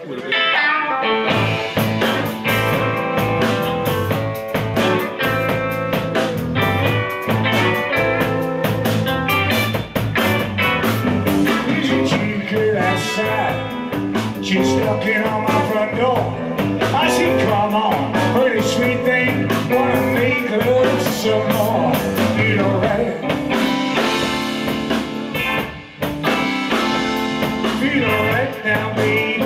a little bit. She's knocking on my front door. I said, come on, pretty sweet thing, wanna make love some more. Feel alright. Feel alright now, baby.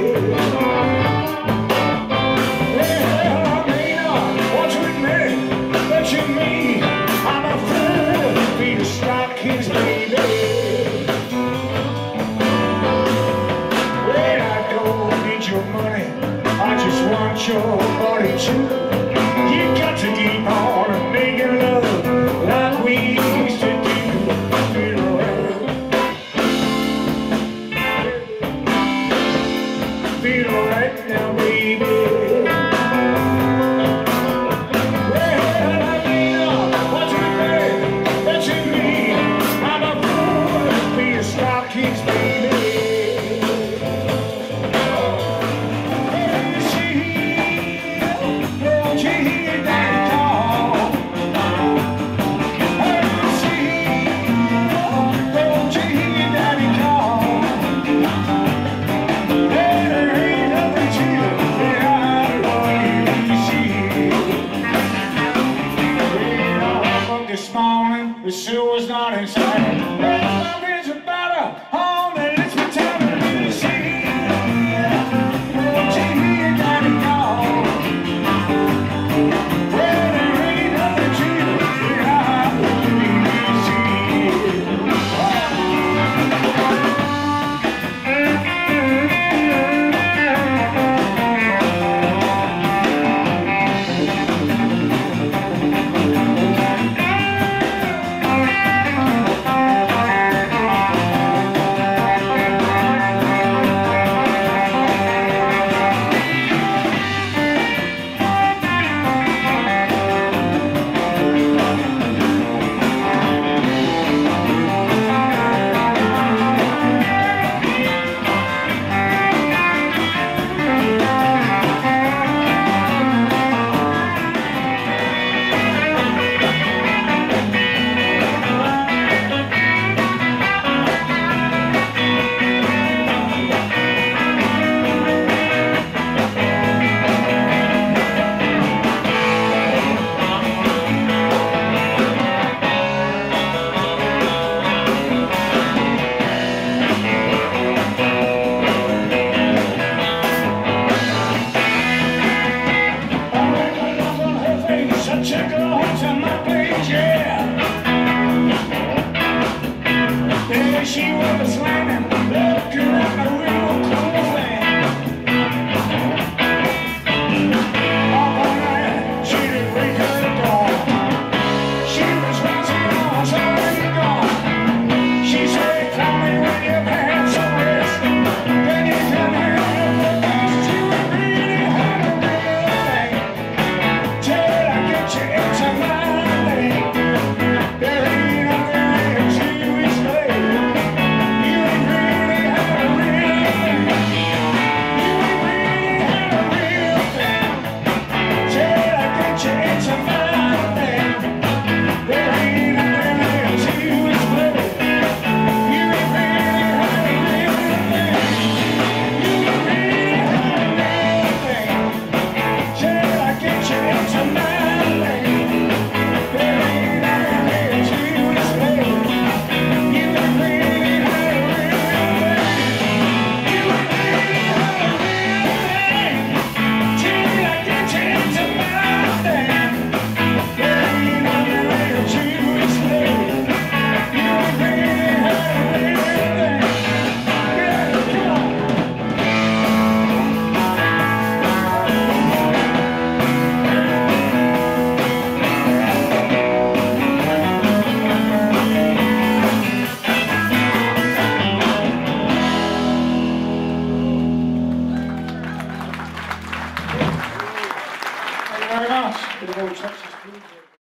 Well, I may not want to admit that you mean I'm a fool. Be the stockings, baby. Your money, I just want your body too. You got to keep on making love like we used to do. Feel alright. Feel alright now, baby.